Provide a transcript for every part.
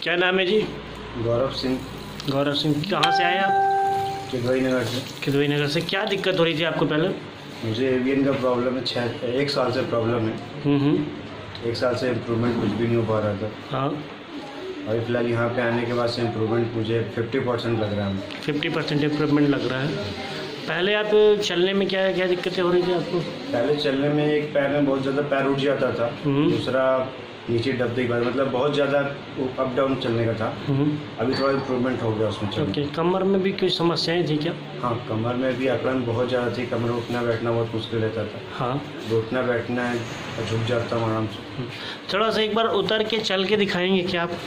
क्या नाम है जी? गौरव सिंह। गौरव सिंह, कहाँ से आए आप? किदवई नगर से। किदवई नगर से। क्या दिक्कत हो रही थी आपको पहले? मुझे एवियन का प्रॉब्लम है, 1 साल से प्रॉब्लम है। 1 साल से इम्प्रूवमेंट कुछ भी नहीं हो पा रहा था। हाँ। और फिलहाल यहाँ पे आने के बाद से इम्प्रूवमेंट मुझे 50% लग रहा है। 50% इम्प्रूवमेंट लग रहा है। पहले आप चलने में क्या क्या दिक्कतें हो रही थी आपको? पहले चलने में एक पैर में बहुत ज़्यादा पैर उठ जाता था, दूसरा नीचे दबने के बाद मतलब बहुत ज़्यादा अप डाउन चलने का था। अभी थोड़ा इम्प्रूवमेंट हो गया उसमें चलने। ओके। कमर में भी कुछ समस्याएं थी क्या? हाँ, कमर में भी अकड़न बहुत ज़्यादा थी। कमर उठना बैठना बहुत मुश्किल रहता था। हाँ। उठना बैठना झुक जाता हूँ आराम से। थोड़ा सा एक बार उतर के चल के दिखाएंगे क्या आप?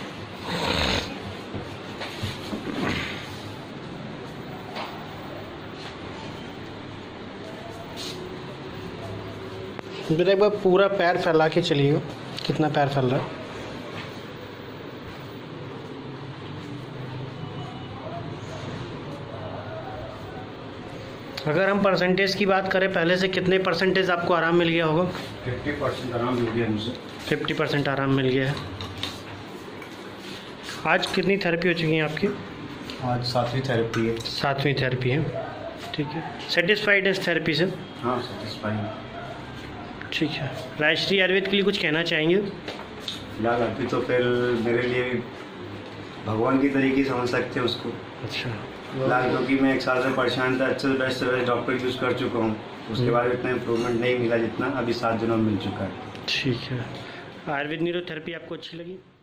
मेरा एक बार पूरा पैर फैला के चलिएगा। कितना पैर फैल रहा है? अगर हम परसेंटेज की बात करें, पहले से कितने परसेंटेज आपको आराम मिल गया होगा? 50% आराम मिल गया मुझे। 50% आराम मिल गया है। आज कितनी थेरेपी हो चुकी है आपकी? आज 7वीं थेरेपी है। 7वीं थेरेपी है। ठीक है। सेटिस्फाइड है इस थेरेपी से? हाँ, सेटिस्फाइड। ठीक है। राष्ट्रीय आयुर्वेद के लिए कुछ कहना चाहेंगे? फिलहाल अभी तो फिर मेरे लिए भगवान की तरीके समझ सकते हैं उसको। अच्छा। फिलहाल क्योंकि मैं 1 साल से परेशान था, अच्छे से बेस्ट डॉक्टर यूज़ कर चुका हूँ, उसके बाद इतना इम्प्रूवमेंट नहीं मिला जितना अभी 7 दिनों में मिल चुका है। ठीक है। आयुर्वेद न्यूरोथेरेपी आपको अच्छी लगी?